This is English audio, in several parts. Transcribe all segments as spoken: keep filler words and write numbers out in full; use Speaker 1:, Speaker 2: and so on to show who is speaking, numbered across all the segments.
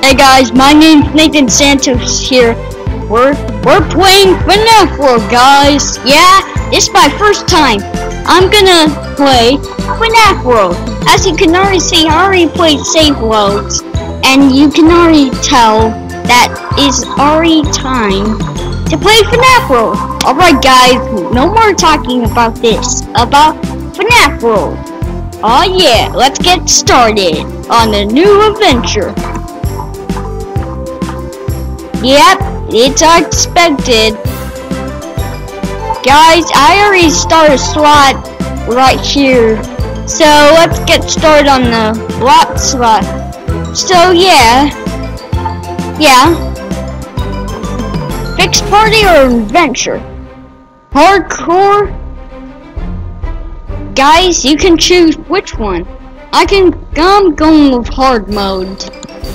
Speaker 1: Hey guys, my name's Nathan Santos here. We're we're playing FNAF World, guys. Yeah, this is my first time. I'm gonna play FNAF World. As you can already see, I already played Save Loads, and you can already tell that is already time to play FNAF World. Alright guys, no more talking about this, about FNAF World. Oh yeah, let's get started on a new adventure. Yep, it's expected. Guys, I already started a slot right here. So let's get started on the block slot. So yeah. Yeah. Fixed party or adventure? Hardcore? Guys, you can choose which one. I can I'm going with hard mode.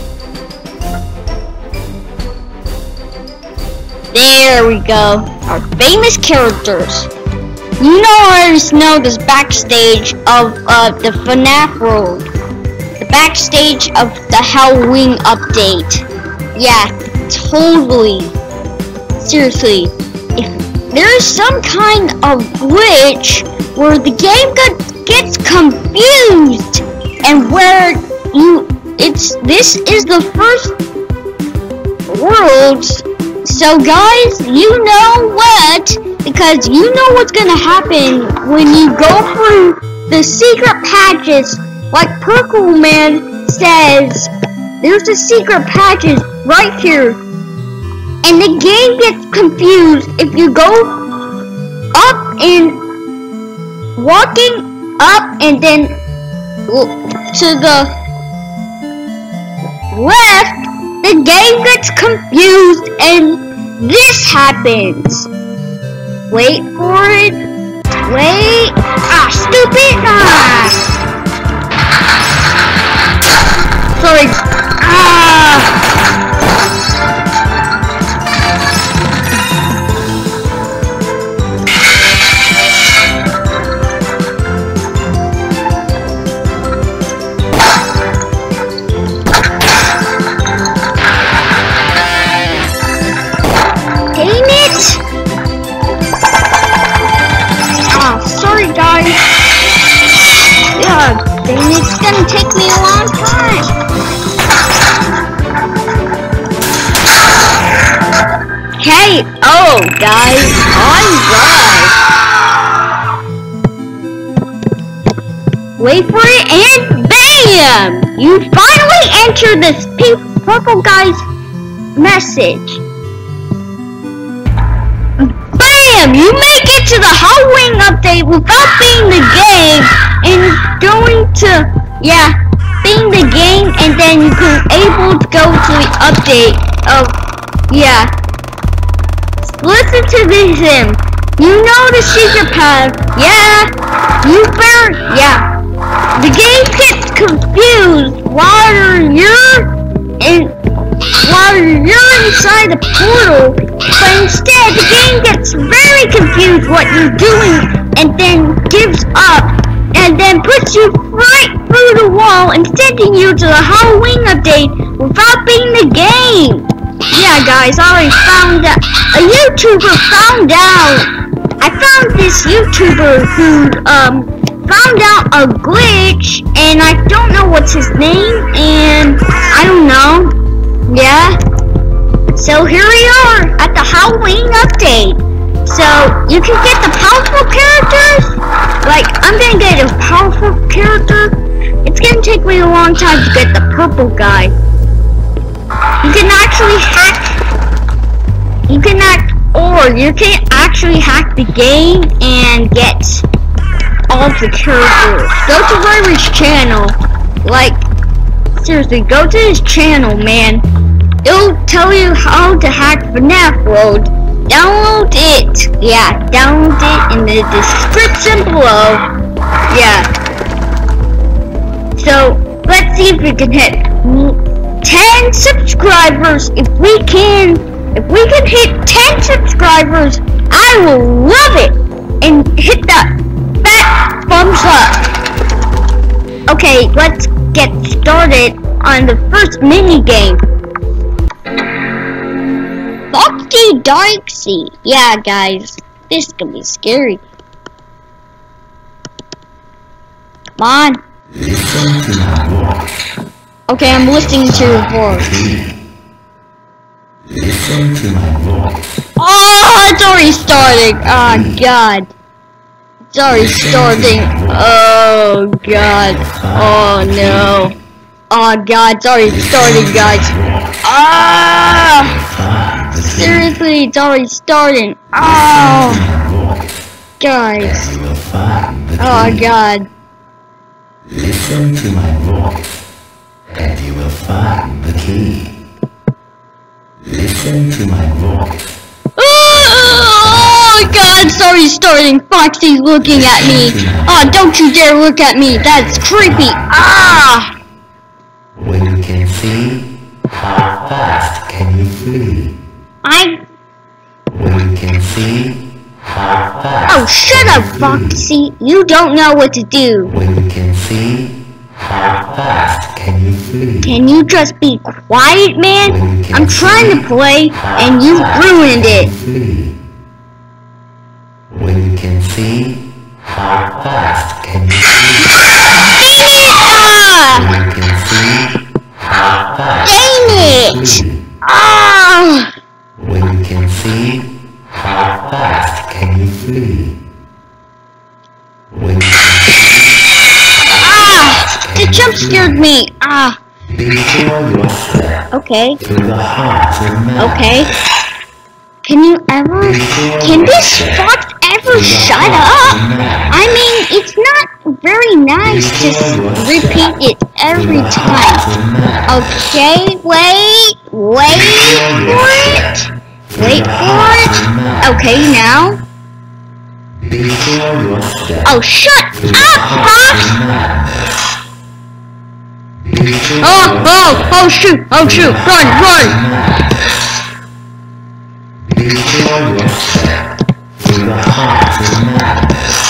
Speaker 1: There we go. Our famous characters. You know, I already know this backstage of uh, the FNAF World. The backstage of the Halloween update. Yeah, totally. Seriously. If there's some kind of glitch where the game got, gets confused and where you it's this is the first world. So guys, you know what? Because you know what's gonna happen when you go through the secret patches. Like Purple Man says, there's a secret patches right here. And the game gets confused if you go up and walking up and then to the left, the game gets confused and this happens. Wait for it. Wait. Ah, stupid. Ah. Sorry. Ah. It's gonna take me a long time. Hey, oh guys, alright. Wait for it and bam! You finally entered this purple guy's message. Bam! You make it to the Halloween update without being the game and going to yeah, being the game, and then you can able to go to the update of yeah. Listen to this hymn. You know the secret path. Yeah, you better yeah. The game gets confused while you're in while you're inside the portal, but instead the game gets very confused what you're doing and then gives up. And then puts you right through the wall and sending you to the Halloween update without being the game. Yeah, guys, I already found out. A YouTuber found out. I found this YouTuber who um found out a glitch, and I don't know what's his name, and I don't know. Yeah. So here we are at the Halloween update. So you can get the powerful characters. Like, I'm gonna get a powerful character. It's gonna take me a long time to get the purple guy. You can actually hack, you can act, or you can actually hack the game and get all of the characters. Go to Ryder's channel. Like, seriously, go to his channel, man. It'll tell you how to hack FNAF World. Download it. Yeah, download it in the description below. Yeah. So, let's see if we can hit ten subscribers. If we can, if we can hit ten subscribers, I will love it. And hit that fat thumbs up. Okay, let's get started on the first mini game. Hey, Darksy. Yeah, guys, this could be scary. Come on. Okay, I'm listening to your voice.
Speaker 2: Listen to my voice.
Speaker 1: Oh, it's already starting. Oh, God. It's already starting. Oh, God. Oh, no. Oh, God, it's already starting, guys. Ah! Seriously, it's already starting. Oh! Guys. Oh, God.
Speaker 2: Listen to my voice, and you will find the key. Listen to my voice.
Speaker 1: Oh, God, it's already starting. Foxy's looking at me. Oh, don't you dare look at me. That's creepy. Ah!
Speaker 2: When you can see, how fast can you flee?
Speaker 1: I...
Speaker 2: When you can see, how fast...
Speaker 1: Oh, shut up, Foxy. You don't know what to do.
Speaker 2: When you can see, how fast can you flee?
Speaker 1: Can you just be quiet, man? I'm trying to play, and you ruined it.
Speaker 2: Flee. When you can see, how fast can you flee?
Speaker 1: Ah!
Speaker 2: When you can see, how fast
Speaker 1: Dang
Speaker 2: can you
Speaker 1: it!
Speaker 2: flee?
Speaker 1: Ah!
Speaker 2: When you can see, how fast can you flee? When you can
Speaker 1: Ah! The jump scared me. Ah.
Speaker 2: before your step
Speaker 1: Okay.
Speaker 2: to the heart of man.
Speaker 1: Okay. Can you ever... Can this fox ever shut up? I mean, it's not very nice to repeat it every time. Okay, wait. Wait for it. Wait for it. Okay, now.
Speaker 2: Before your step
Speaker 1: Oh, shut
Speaker 2: to the
Speaker 1: up,
Speaker 2: heart
Speaker 1: fox!
Speaker 2: of man. Before
Speaker 1: Oh,
Speaker 2: your
Speaker 1: oh, oh, shoot, oh, shoot, run, run!
Speaker 2: Before your step to the heart of man.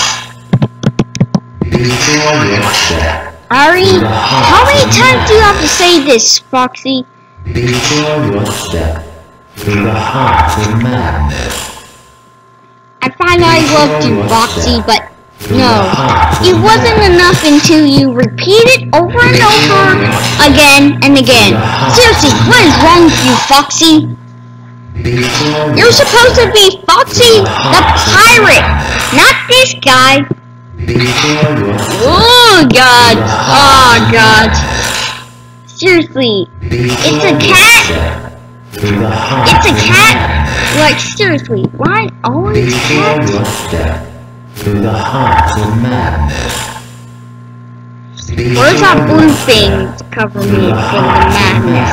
Speaker 2: Before your step
Speaker 1: Ari, how many times do you have to say this, Foxy?
Speaker 2: Before your step to the heart of man.
Speaker 1: I thought I loved you, Foxy, but no. It wasn't enough until you repeat it over and over again and again. Seriously, what is wrong with you, Foxy?
Speaker 2: Before
Speaker 1: You're supposed to be Foxy the pirate, not this guy.
Speaker 2: Before your
Speaker 1: Oh, God. Oh, God. Seriously, it's a cat.
Speaker 2: to the heart
Speaker 1: It's a
Speaker 2: of
Speaker 1: cat.
Speaker 2: man.
Speaker 1: Like, seriously, why always
Speaker 2: Before
Speaker 1: cats?
Speaker 2: your step to the heart of man.
Speaker 1: Where's that blue thing to cover me from the madness?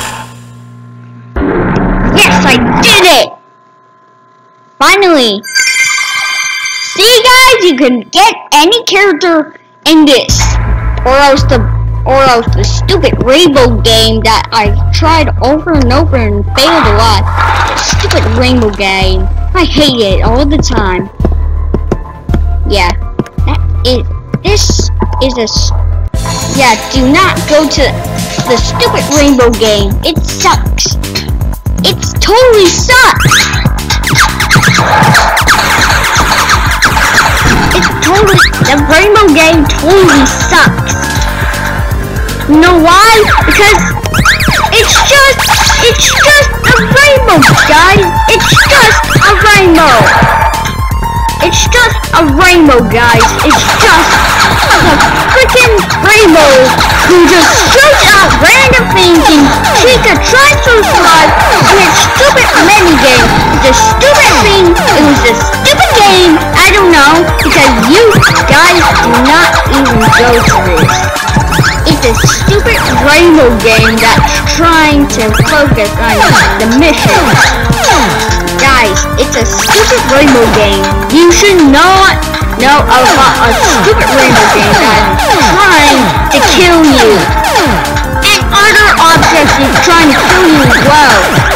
Speaker 1: Yes, I did it! Finally! See, guys, you can get any character in this, or else the, or else the stupid rainbow game that I tried over and over and failed a lot. Stupid rainbow game. I hate it all the time. Yeah, that is. This is a. Yeah, do not go to the stupid rainbow game. It sucks. It's totally sucks. It's totally, the rainbow game totally sucks. You know why? Because it's just, it's just a rainbow, guys. It's just a rainbow. It's just a rainbow, guys. It's just a freaking rainbow who just shoots out random things and take a try to survive in its stupid minigame. It's a stupid thing. It was a stupid game. I don't know because you guys do not even go to this. It's a stupid rainbow game that's trying to focus on the mission. Guys, it's a stupid rainbow game. You should not know about a stupid rainbow game that is trying to kill you. And other objects is trying to kill you as well.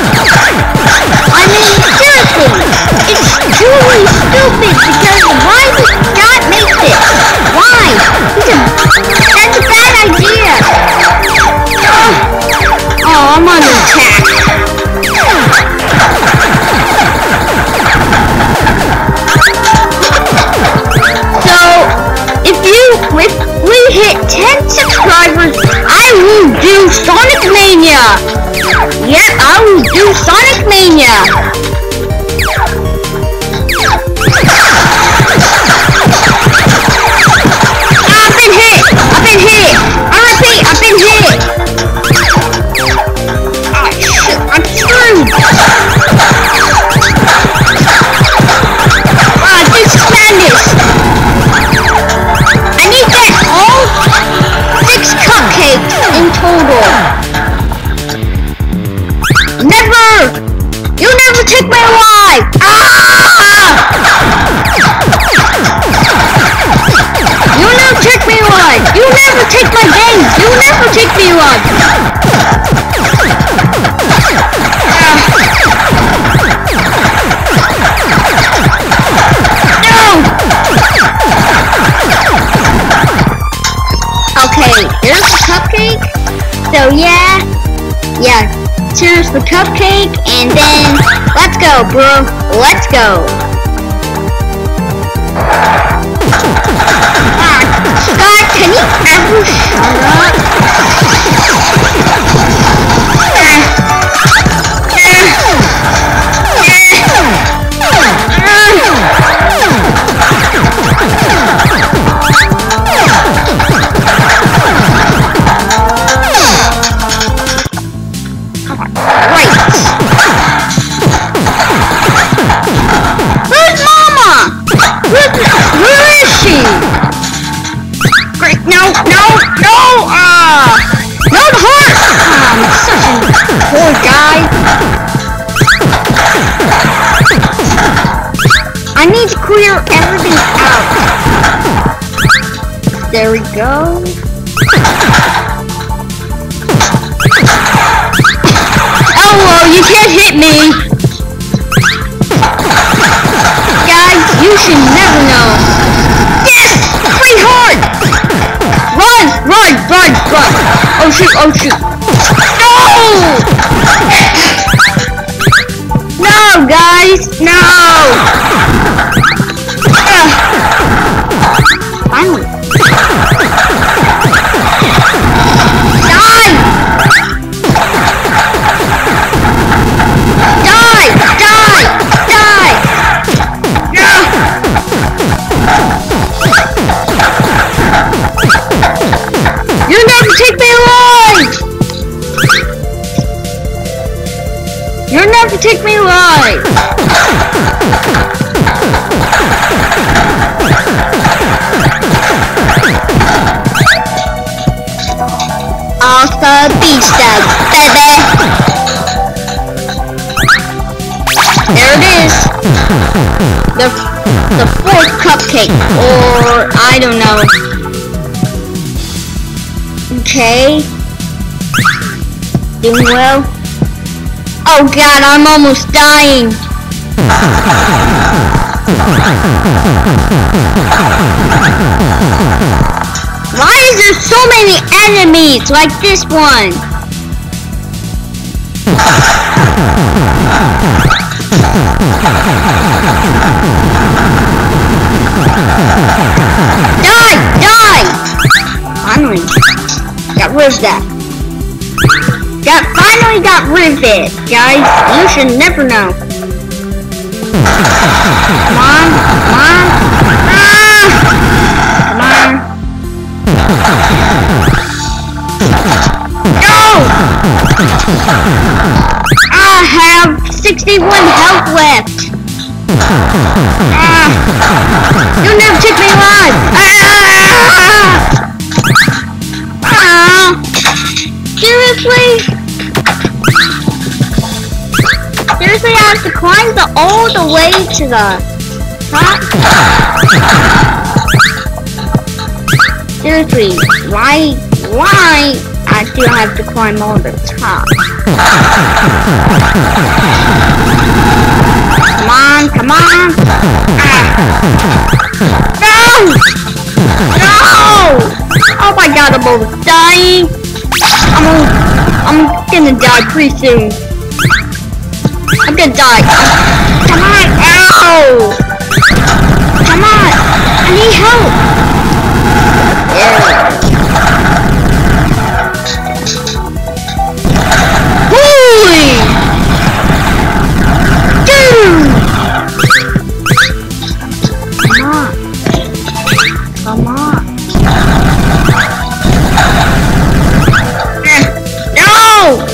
Speaker 1: I mean, seriously, it's truly stupid because why would God make this? Why? It's a, that's a bad idea. Oh, I'm under attack. Mania! Yeah, I will do Sonic Mania! Ah, I've been hit! I've been hit! I repeat, I've been hit! Ah, shit, I'm screwed! Ah, this is madness! I need that all six cupcakes in total. Never! You never take my life! Ah! You never take me life! You never take my games! You never take me life! Okay, here's the cupcake. So yeah, yeah, here's the cupcake, and then let's go, bro. Let's go. Ah, God, can you ever shut up? I need to clear everything out. There we go. Oh, well, you can't hit me. Guys, you should never know. Yes! Free heart! Run! Run! Run! Run! Oh, shoot! Oh, shoot! No! No, guys! No! Finally. Die! Die! Die! Die! No! You never take me alive! You'll never take me alive! Alpha Beasta, baby! There it is! The, the fourth cupcake, or I don't know. Okay. Doing well. Oh God, I'm almost dying. Why is there so many enemies like this one? Die! Die! Finally, got rid of that. Got finally got rid of it, guys. You should never know. Come on, come on. Ah! Come on. No! I have sixty-one health left. Ah! You'll never take me alive. Ah! Ah! Seriously? Seriously, I have to climb the all the way to the top? Seriously, why, why I still have to climb all the top? Come on, come on! Ah. No! No! Oh my God, I'm almost dying! I'm, I'm gonna die pretty soon. I'm gonna die. Come on! Ow! Come on! I need help! Yeah. Come on. No!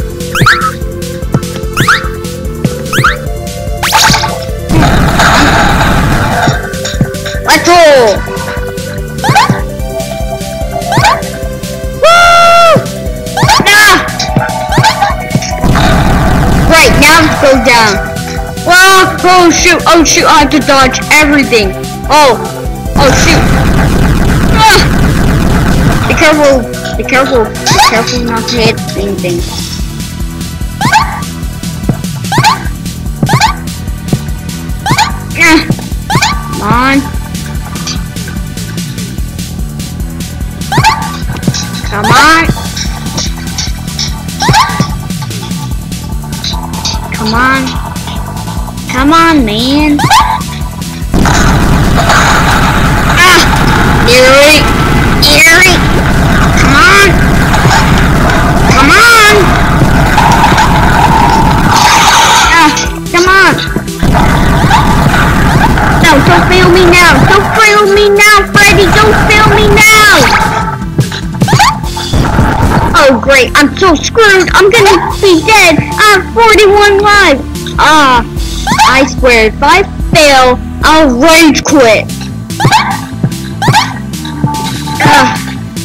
Speaker 1: Let's go! Woo! No! Right, now let's go down. Whoa! Oh shoot! Oh shoot! I have to dodge everything. Oh! Oh shoot! Ah! Be careful! Be careful! Be careful not to hit anything. Ah! Come on! Come on! Come on! Come on, man! Ah! Eerie! Eerie! Come on! Come on! Ah! Come on! No, don't fail me now! Don't fail me now, Freddy! Don't fail me now! Oh great, I'm so screwed! I'm gonna be dead! I have forty-one lives! Ah! I swear, if I fail, I'll rage quit! Ugh.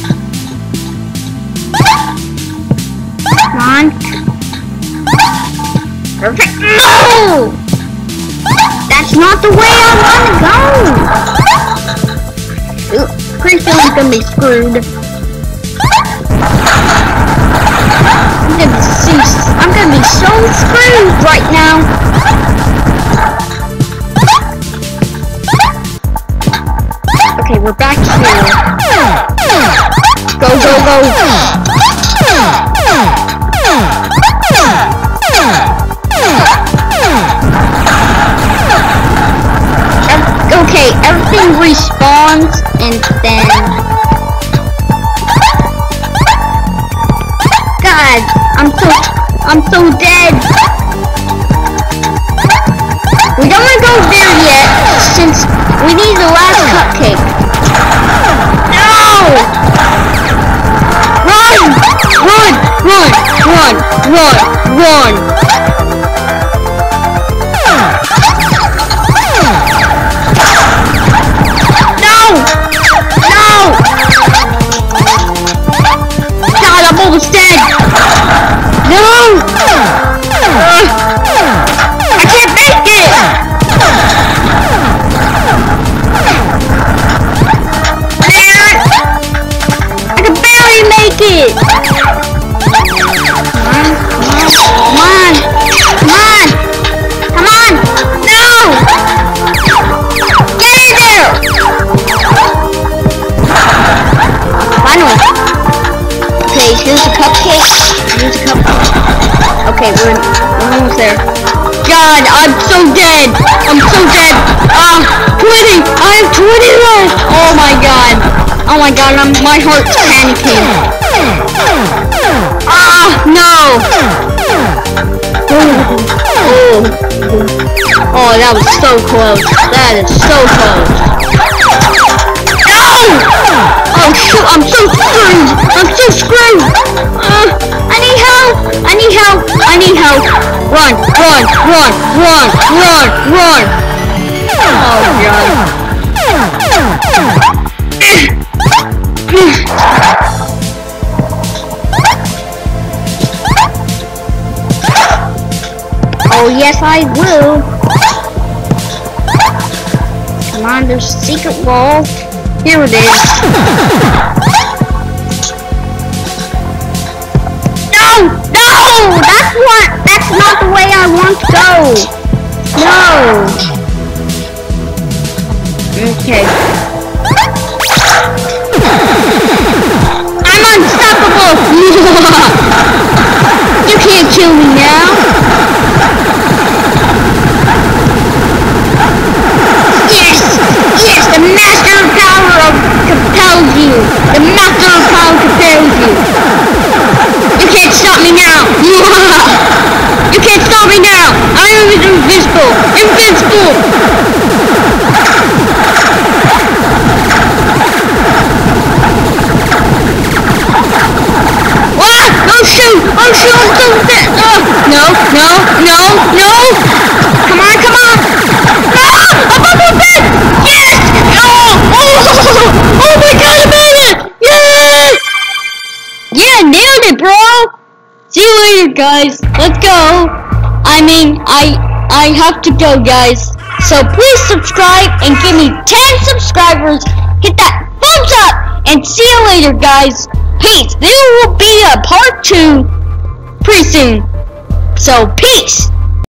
Speaker 1: Come on. Perfect. No! That's not the way I want to go! Ooh, pretty sure I'm gonna be screwed. I'm gonna see, I'm gonna be so screwed right now. Okay, we're back here. Go, go, go! Okay, everything respawns and then... God, I'm so, I'm so dead. We don't want to go there yet, since we need the last cupcake. No! Run! Run! Run! Run! Run! Run! No! No! God, I'm almost dead! No! Uh, I can't make it! I can barely make it! Come on, come on, come on, come on, no! Get in there! Finally. Okay, here's a cupcake. Here's a cupcake. Okay, we're, we're almost there. God, I'm so dead! I'm so dead! Ah, uh, twenty! I have twenty left! Oh my god! Oh my god, I'm, my heart's panicking. Ah, no! Oh, oh, oh, that was so close. That is so close. No! Oh shoot, I'm so screwed! I'm so screwed! Uh, I need help! I need help! I need help! Run! Run! Run! Run! Run! Run! Oh god. Oh yes, I will! Come on, there's a secret wall. Here it is. No! No! That's what, that's not the way I want to go. No. Okay. I'm unstoppable. You can't kill me now. Yes! Yes! The master of power of compels you! The master of power compels you! You can't stop me now! You can't stop me now! I am invisible! Invincible! Alright guys, let's go. I mean, I I have to go, guys. So please subscribe and give me ten subscribers. Hit that thumbs up and see you later, guys. Peace. There will be a part two pretty soon. So peace.